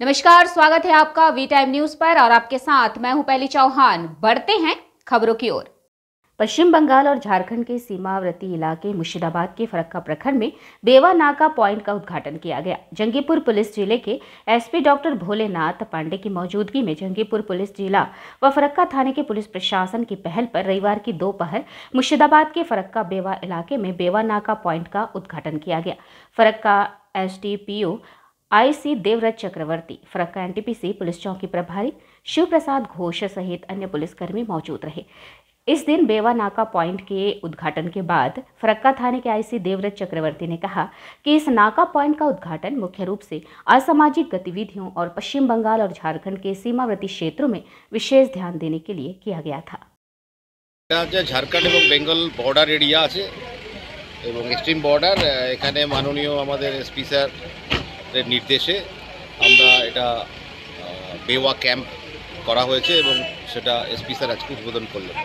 नमस्कार, स्वागत है आपका वी टाइम न्यूज पर और आपके साथ मैं हूं पहली चौहान। बढ़ते हैं खबरों की ओर। पश्चिम बंगाल और झारखंड के सीमावर्ती इलाके मुर्शिदाबाद के फरक्का प्रखंड में बेवा नाका पॉइंट का उद्घाटन किया गया। जंगीपुर पुलिस जिले के एसपी डॉक्टर भोलेनाथ पांडे की मौजूदगी में जंगीपुर पुलिस जिला व फरक्का थाने के पुलिस प्रशासन की पहल पर रविवार की दोपहर मुर्शिदाबाद के फरक्का बेवा इलाके में बेवा नाका पॉइंट का उद्घाटन किया गया। Farakka SDPO IC Debabrata Chakraborty, Farakka NTPC police चौकी प्रभारी शिव प्रसाद घोष सहित अन्य पुलिसकर्मी मौजूद रहे। इस दिन बेवा नाका पॉइंट के उद्घाटन के बाद फरक्का थाने के आईसी देवव्रत चक्रवर्ती ने कहा कि इस नाका पॉइंट का उद्घाटन मुख्य रूप से असामाजिक गतिविधियों और पश्चिम बंगाल और झारखंड के सीमावर्ती क्षेत्रों में विशेष ध्यान देने के लिए किया गया था। झारखंड और बेंगल बॉर्डर एरिया আছে এবং এক্সট্রিম বর্ডার এখানে মাননীয় আমাদের এসপি স্যার নির্দেশে আমরা এটা বেওয়া ক্যাম্প করা হয়েছে এবং সেটা এসপি স্যার আজকে উদ্বোধন করলেন,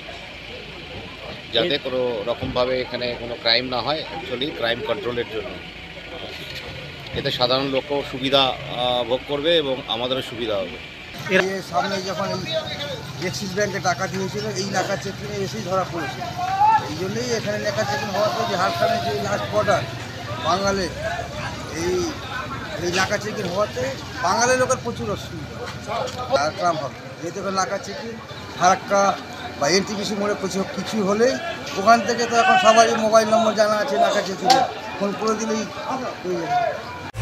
যাতে কোনো রকমভাবে এখানে কোনো ক্রাইম না হয়, অ্যাকচুয়ালি ক্রাইম কন্ট্রোলের জন্য। এতে সাধারণ লোকও সুবিধা ভোগ করবে এবং আমাদেরও সুবিধা হবে। এর সামনে যখন এক্সিস ব্যাংকে ডাকাতি হয়েছিল এই নাকা চেকিংয়ে এসেই ধরা পড়েছিল। এই জন্যই এখানে নাকা চেকিং হওয়ার পর ঝাড়খণ্ডের যে লাস্ট বর্ডার বাঙালির এই নাকা চেকিং হওয়াতে বাঙালির লোকের প্রচুর অসুবিধা আর ক্রাম হবে। যেহেতু নাকা চেকিং ফারাক্কা বা এনটিপিসি মোড়ে কিছু হলেই ওখান থেকে তো এখন সবারই মোবাইল নম্বর জানা আছে, নাকা চেকিংয়ে ফোন করে দিলেই হয়ে যাবে।